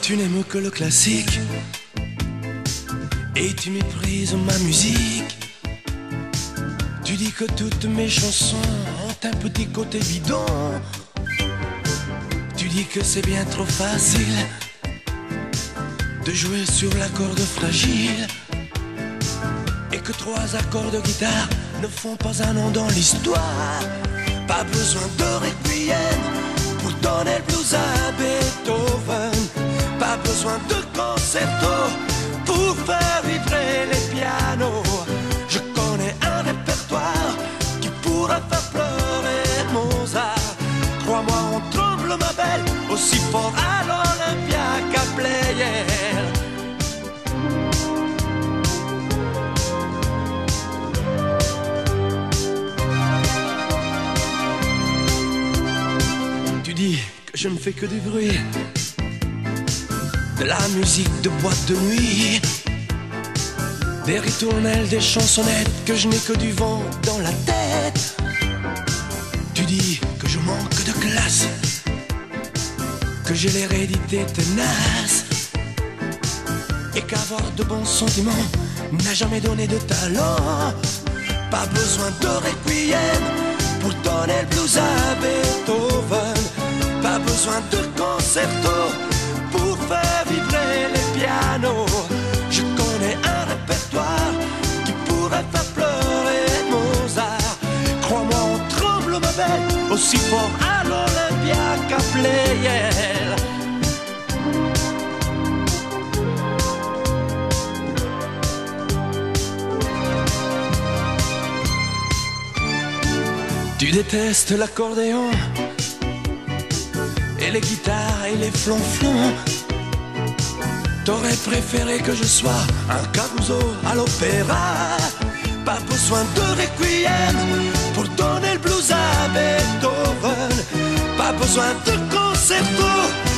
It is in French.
Tu n'aimes que le classique et tu méprises ma musique. Tu dis que toutes mes chansons ont un petit côté bidon. Tu dis que c'est bien trop facile de jouer sur la corde fragile et que 3 accords de guitare ne font pas un nom dans l'histoire. Pas besoin de requiem pour donner le blues à Beethoven. Pas besoin de concerto pour faire vibrer les pianos. Je connais un répertoire qui pourra faire pleurer Mozart. Crois-moi, on tremble ma belle aussi fort à l'Olympia qu'à Player. Tu dis que je ne fais que du bruit, de la musique de boîte de nuit, des ritournelles, des chansonnettes, que je n'ai que du vent dans la tête. Tu dis que je manque de classe, que j'ai l'hérédité tenace, et qu'avoir de bons sentiments n'a jamais donné de talent. Pas besoin de requiem pour donner le blues à Beethoven. Pas besoin de concerto pour faire vibrer les pianos. Je connais un répertoire qui pourrait faire pleurer Mozart. Crois-moi, on tremble ma belle aussi fort à l'Olympia qu'à Player. Tu détestes l'accordéon et les guitares et les flonflons. T'aurais préféré que je sois un Caruso à l'opéra. Pas besoin de requiem pour donner le blues à Beethoven. Pas besoin de concerto